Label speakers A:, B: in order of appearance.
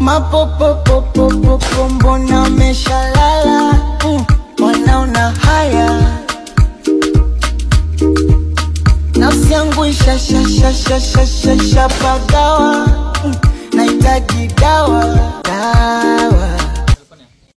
A: Mapopopopopopo mbona meshalala, wanaona haya. Nafsi yangu ishashashashashashapagawa,